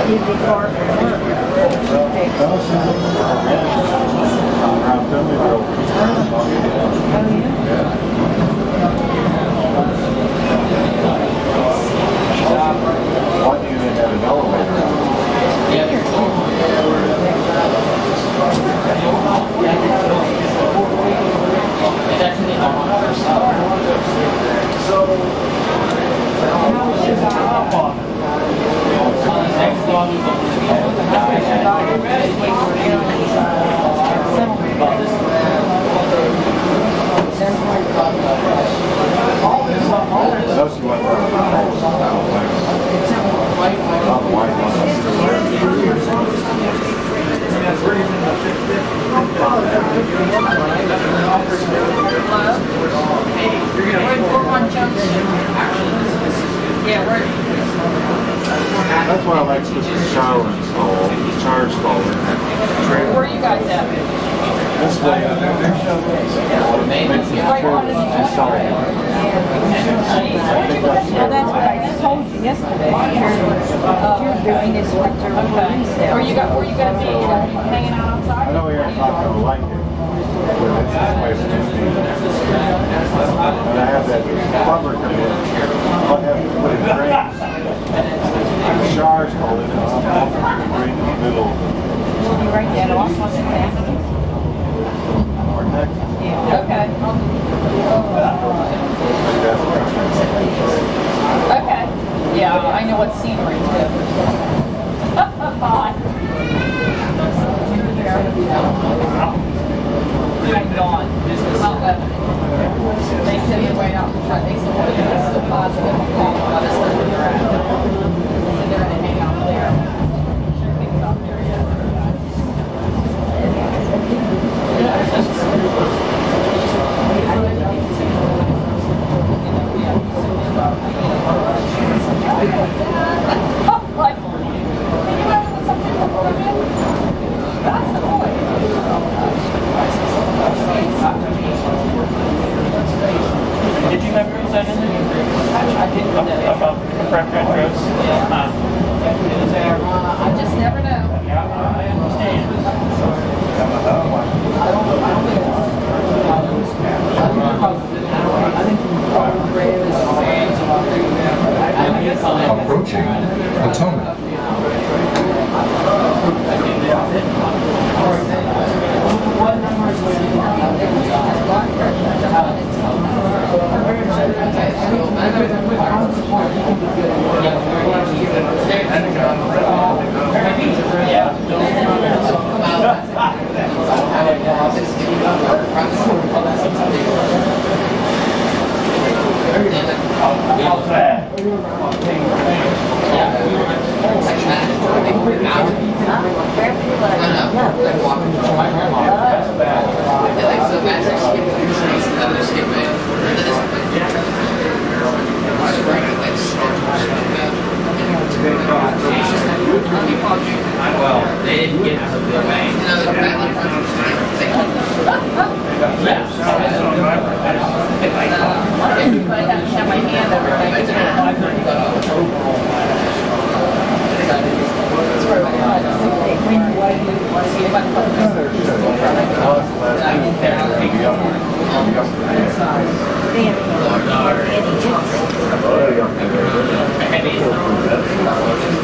He'd be far from work. Why do you have an elevator? That's why I like to shower install, charge install. Where are you guys at? This way. Well, that's what I told you yesterday. You're doing this winter release now. Where you going to be hanging out outside? I know you're not going to like it, but it's this place in Indeed. And I have that plumber come in. I'll have to put in drains. The shower's called in, and I'll have to drain in the middle. Will you write that off on the test? Or next. Yeah. Okay. Okay. Yeah, I know what scenery too. Bye. I'm gone. They said they're right out in front. They said it's still positive. Let us know where they're at. They said they're going to hang out there. Sure things out there yet. Did you have rules on it? I didn't know that. About preference roads? I just never know. Yeah, I understand. Approaching Potomac. What numbers would you Well, they didn't get out of the way. But I have to have my hand over my Oh,